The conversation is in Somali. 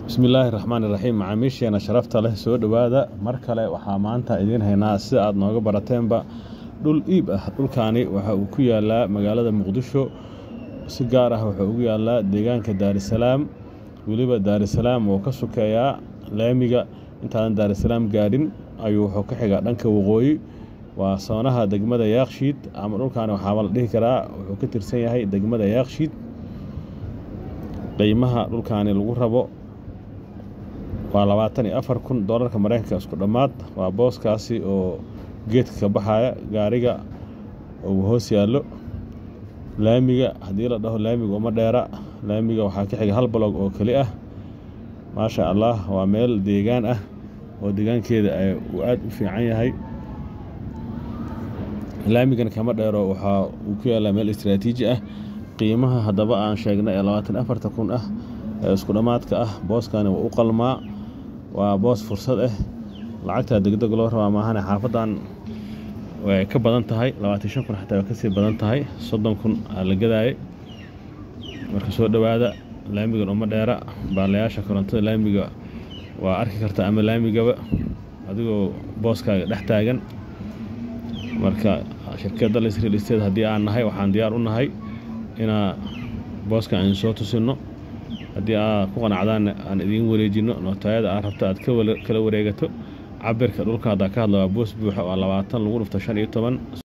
بسم الله الرحمن الرحيم معاميشينا شرفت له soo dhawaada mar kale waxa maanta idin haynaa si aad nooga barateenba dhul iib ah dhulkaani waxa uu ku yaalaa magaalada Muqdisho si gaar ah waxa uu yaalaa deegaanka Dar es Salaam waliba Dar es Salaam oo ka sokeeya laamiga intaan Dar es Salaam gaadhin ayuu wuxuu ka xigaa dhanka waqooyi waa soonaha degmada Yaaqshiid ama dhulkaani waxa la dhihi karaa wuxuu ka tirsan yahay degmada Yaaqshiid qiimaha dhulkaani lagu rabo waa $24,000 Mareykanka isku dhamaad waa booskaasi oo geedka ka baxaya gaariga oo hoos yaalo laamiga hadii la dhaho laamiga uma dheera laamiga waxa ka xiga hal block oo kali ah ma sha Allah waa meel deegaan ah oo deegaankeeda ay aad u fiican yahay laamigan kama dheero waxa uu ku yaalaa meel istiraatiiji ah qiimaha hadaba aan sheegnay $24,000 ah isku dhamaadka ah booskani waa u qalmaa waa boos fursad ah lacagta degdeg loo rabaa maahane xaafadan way ka badan tahay 25,000 xataa ka sii badan tahay 30,000 la gadaayay marka soo dhawaada laamiga uma dheera baalayaasha korontada laamiga waa arki kartaa ama laamigaba adigoo booskaaga dhex taagan marka shirkadda Real Estate hadii aan nahay waxaan diyaar u nahay ina booska aan soo tusino hadii aad ku qanacdaan aan idin wareejino nootayada aad rabto aad kala wareegato cabirka dhulka ka hadlaa boos buuxa oo 20 lagu dhufto 15